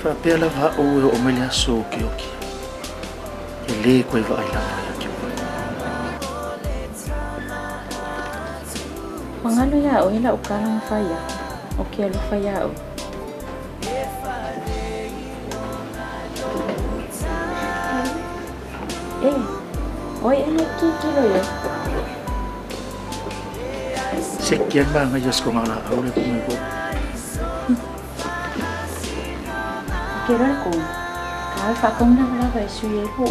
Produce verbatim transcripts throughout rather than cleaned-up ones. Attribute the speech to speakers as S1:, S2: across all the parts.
S1: fa pe la va o o melia so ki o ki ele ko va ai la ki
S2: mangalo ya o ila ukala mfaya o ki alu faya o eh oi ene ki kilo yo
S1: sekian ba nga just ko ngala au le ko me ko
S2: kira ko ka fa kong na la ba su ye ko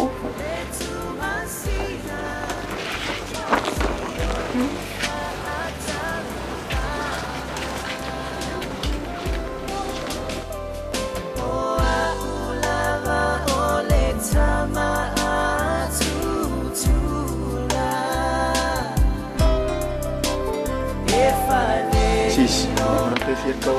S1: sis ora te fia ko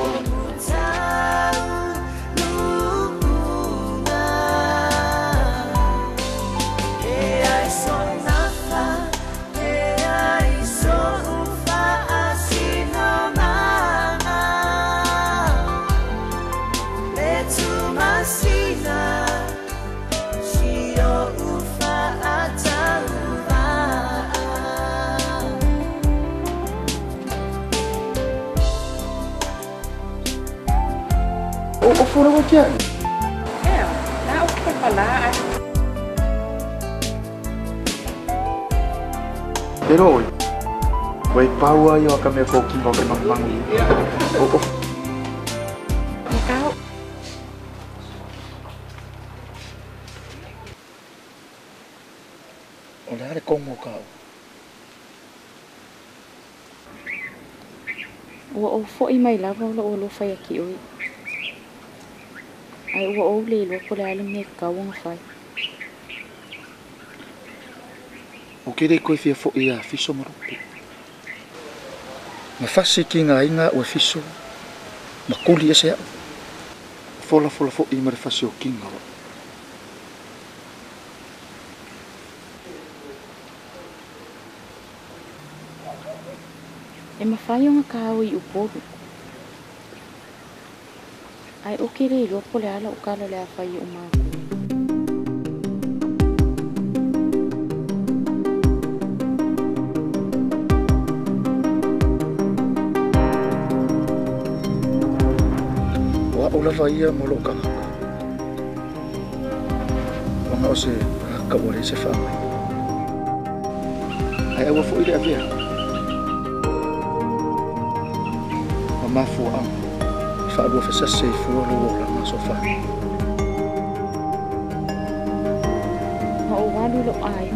S1: o fura o que é?
S2: É, dá o que falar.
S1: Pero hoy, voy pau ayo akan me fokin ko mang mang. O o.
S2: Ikaw.
S1: Olha re como ka.
S2: O o fo i mai lava o lo fai aqui oi. Ai o o le lo ko le me ka wong fai.
S1: O que re ko fia fo ia fiso mo. Ma fasi ki nga inga o fiso. Ma kuli ese. Fola fola fo i ma fasi o kinga.
S2: E ma fai o ka o i uporu. Ai o que re lo ko le ala o kala le fai o ma.
S1: Ola vai mo loka. Ona o se ka ore se fa. Ai awa fo ile avia. Mama fo am. Fa do fa se fo lo la ma sofa.
S2: Ma o walu lo ai.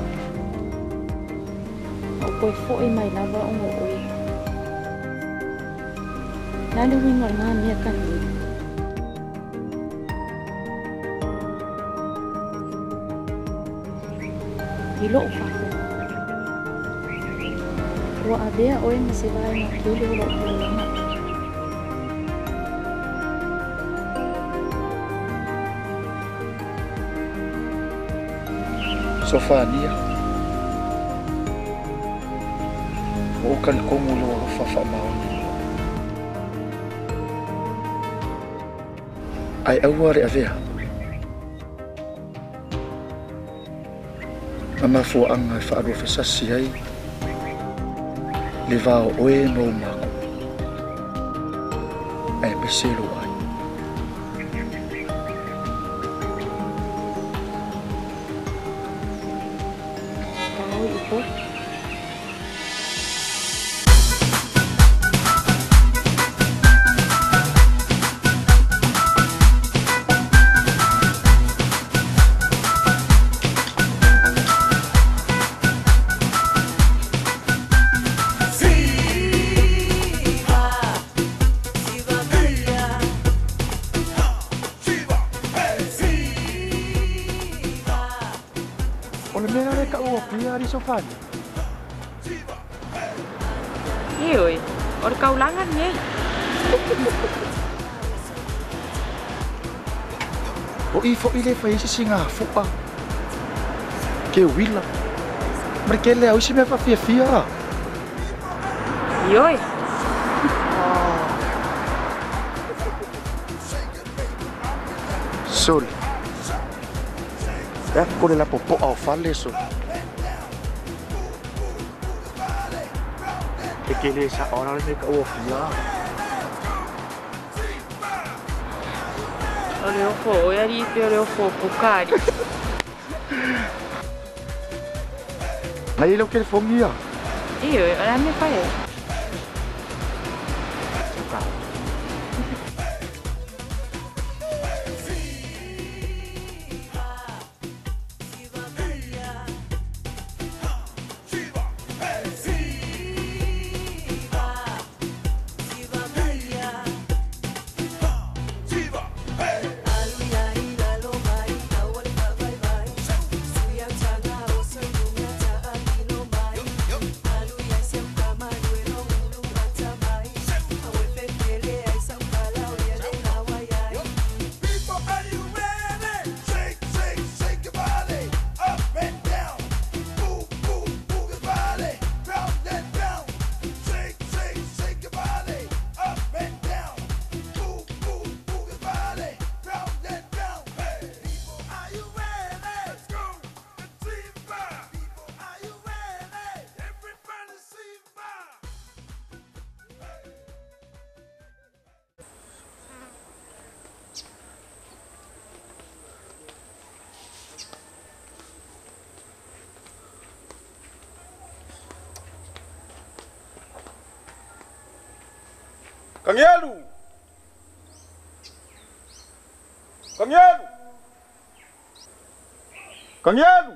S2: O ko fo e mai lava o mo oi. Lalu wingal nga niya kan ni. Hilo fa. Wa abia oi masivay na kilo lo lang.
S1: Sofania. O kan kumulo fa fa mauni. Ai aware avea. Mama fo anga fa ro fa sasi ai. Le va o e no mako. Ai beselo ai.
S2: Kau ipo.
S1: Ole mera le ka o pia ri sofani.
S2: Ioi, or kaulangan niya.
S1: O ifo ile fa isi singa fupa. Ke wila. Mereka le au si me fa fia fia.
S2: Ioi.
S1: Sol. Ya kole la popo au fale so. Ekele sa ora le ka o fia.
S2: Ole o fo, o yari pe ole o fo pukari.
S1: Ngai lo ke fongia.
S2: Iyo, ora me pare.
S3: Kang Yelu! Kang Yelu! Kang Yelu!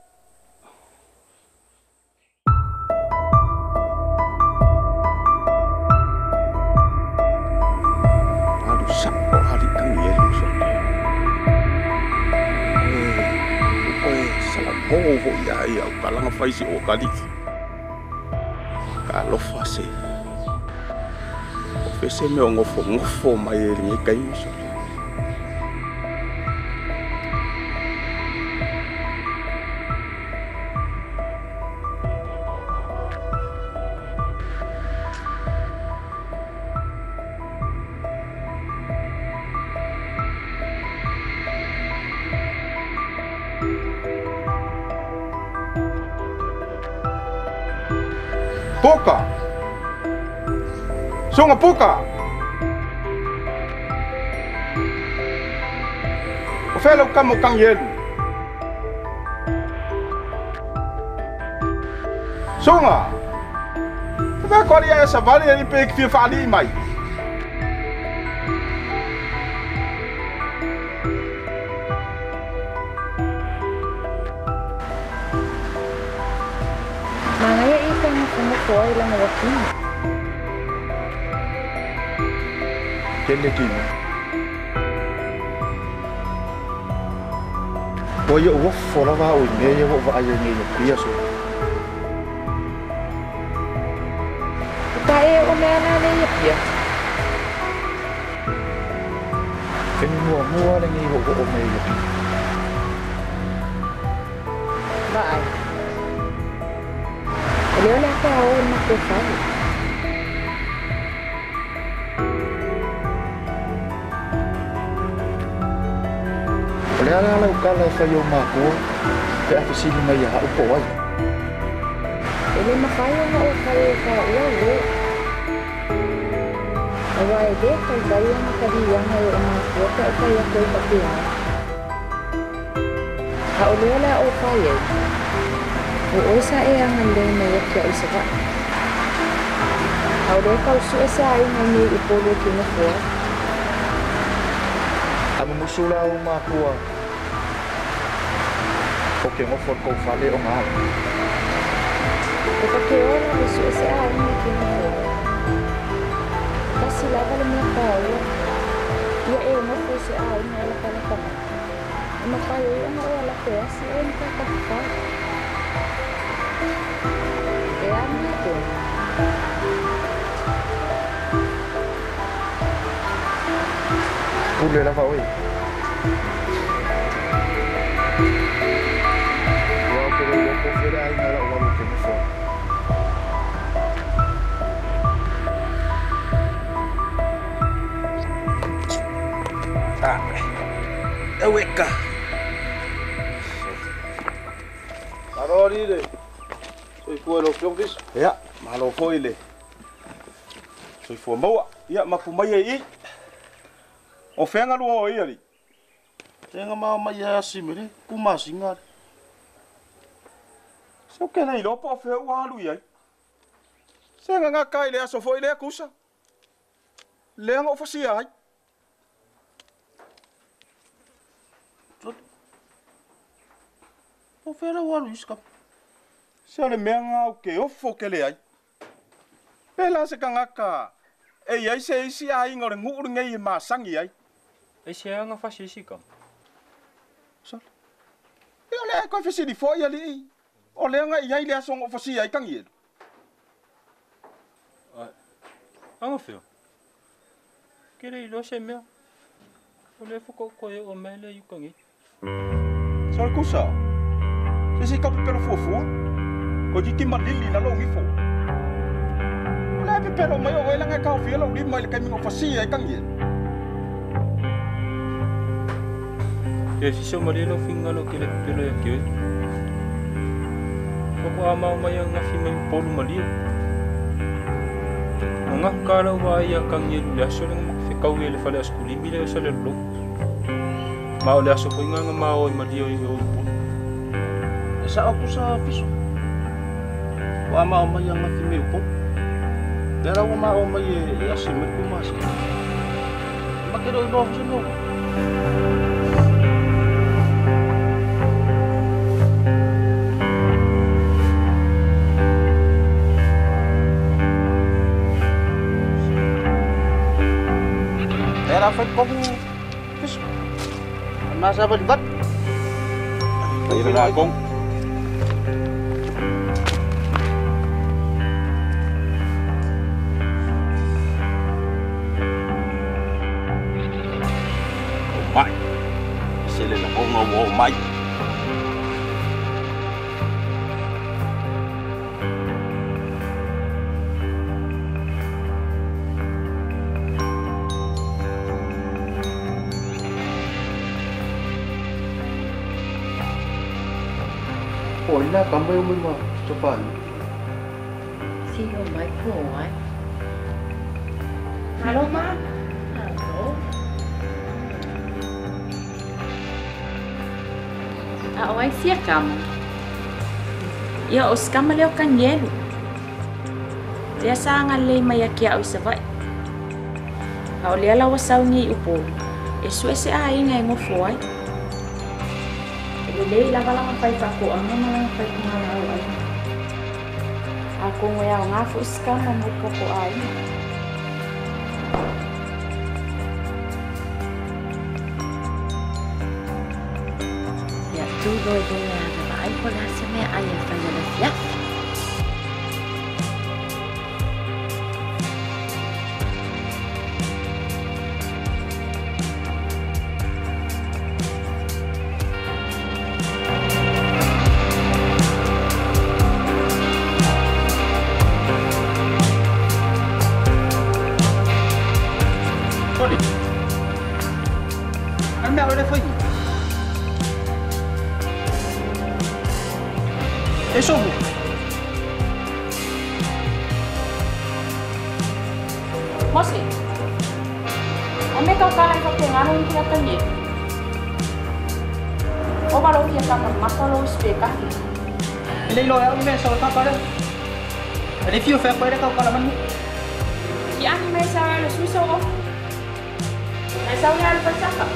S3: Aduh, sakit hari Kang Yelu. Eh, eh, salah boho ya ya, kalau ngafai si okali. Kalau fase. Fese me ngofo ngofo mai ni kai so. Poka. Songa Poka. O fela o kamo Kang Yelu. Songa. Vai kori ya sa vale ni pe ki fali mai.
S2: Mangaya ikan mo ko ilang wakin.
S1: Kele kini. Boyo wo fola va o ne yo va ayo ne yo pia so.
S2: Ta e o me ana ne yo pia.
S1: Keni mo mo le ni ho o me yo.
S2: Vai. Ele olha que a hora na que faz.
S1: Ole ala ala ukala fa yo ma ko. Pe a fisili mai ha o po ai.
S2: Ele ma fai na o fai ka o le. Awai de ka dai na ka di yang ai o ma ko ka ka ya ko ka pia. Ha o le ala o fai. O osa e ang le na ya ka isa ka. Ha o le ka su esa ai na ni ipolo ki na ko.
S1: Amo musula o ma ko. Porque mo for ko fale o ma.
S2: Porque ora isso esse é aí que não é. Mas se leva na minha casa, e eu não sei se aí não ela para cá. Mas para eu não ela pensa, eu não quero ficar. É a minha coisa.
S1: Pule lava oi. Eu quero conferir aí na hora do que for. Ah.
S3: Taweka. Arori le. Soi fu lo fiongis. Ya, malo foi le. Soi fu maua. Ya mapumai ai. O fenga lu o ia li. Tenga ma mai ya simire, kuma singa. So kena i lopo o fe wa lu ia. Senga nga kai le aso foi le kusa. Le nga ofasia ai. O fera wa lu iska. Se le menga o ke o fo ke le ai. Pela se kanga ka. E ai se isi ai ngore nguru ngai ma sangi ai.
S4: E se nga fasi si kam.
S3: So. E ole ko fasi di fo ia li. O le nga ia ile aso ngo fasi ai kangi.
S4: Anga feo. Kere ilo se mea. O le fuko koe o mele yu kangi.
S3: Sal kusa. Se si kapu pelo fofo. Ko jiki malili na lo ngifo. Ole pe pelo mai o ele nga ka fi lo li mai le kamingo fasi ai kangi.
S4: Ke si so marino finga lo kele pelo ya kioi. Ko ama mai nga fi mai polu malio. Nga kala wa ya kangi lu ya so nga fi kau ele fale skuli mi le so le lo. Ma ole aso ko nga ma o malio yo.
S3: Sa aku sa piso. Wa ma o mai nga fi me po. Dera wa ma o mai e asime ku mas. Ma kero no no. Era foi como piso. Mas a balibat. Aí na com mai. Se le la con o mai.
S1: Olha, também uma coba.
S2: Si o mai po ai. Halo ma. Halo. A oi sia kam. Ia os kam leo kan yelo. Dia sanga le mai akia o se vai. A ole ala wasau ni upo. E suese a inga ngofo ai. Ele lava lá uma faz paco, a mama lá faz com ela aí. A com ela um afo escama no paco aí. Ya tudo é bom lá, aí por lá se me aí faz ela já.
S3: Eso.
S2: Mosi. Ame kau kalah kau pengaruh itu akan ye. Oh kalau dia tak masalah uspeka.
S5: Ini lo yang ini soal apa dah? Review fair pada kau kalau mana?
S2: Ya ni masa lu susah oh. Masa ni ada pasal.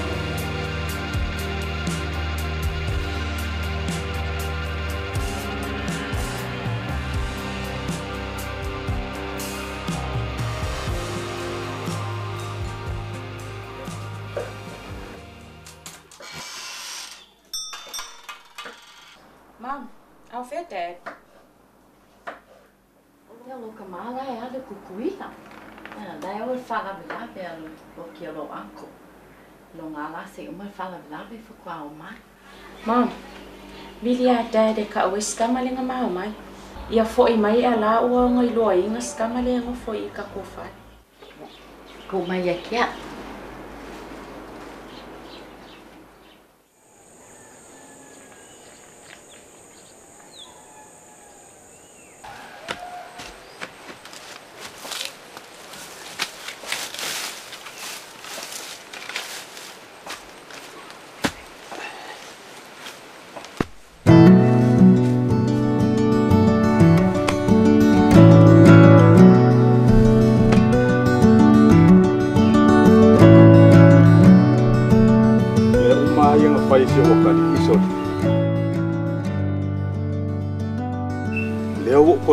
S2: Mom, ao fete.
S6: Eu nunca mais lá é do cucuíta. Daí eu falo lá pelo o que eu anco. Lo ngala se uma fala lá be foi qual mais.
S2: Mom, bili ada de ka wis kamale nga mau mai. Ia foi mai ala o ngai loi ngas kamale nga foi ka kofai.
S6: Ko mai aqui.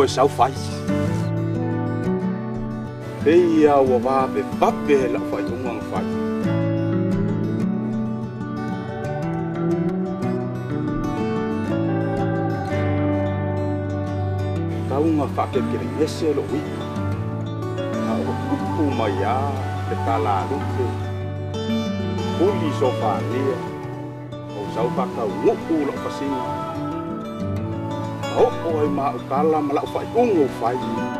S3: poe sau fai. Pea ua wape pape la fai tungang fai. Kau nga whakekere ngese lo wiki. Ka o kupu mai a te tala luke. Puli sofa lia. O sau whakau ngupu lo pasinga. O oi ma o kala ma la fai ungo fai.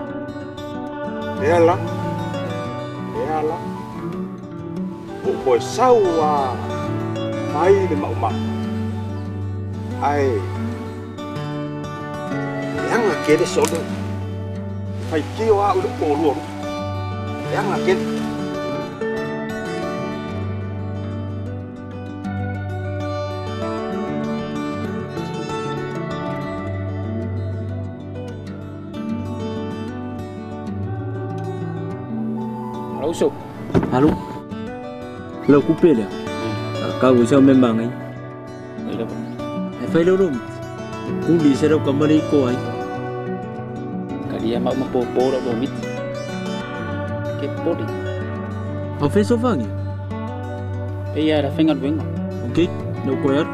S3: Ela. Ela. O poi saua. Fai le ma ma. Ai. Yang kere solo. Fai kio a ulo polo. Yang kere.
S4: Usop. Halo. Lo couper là. Kau usah memang ai. Ai dah. Ai fai lo rum. Ku di sero kamari ko ai. Kali ama mapopo lo bomit. Ke podi. Au fai sofangi. Pe ya ra fengal wenga. Okay, no koyar.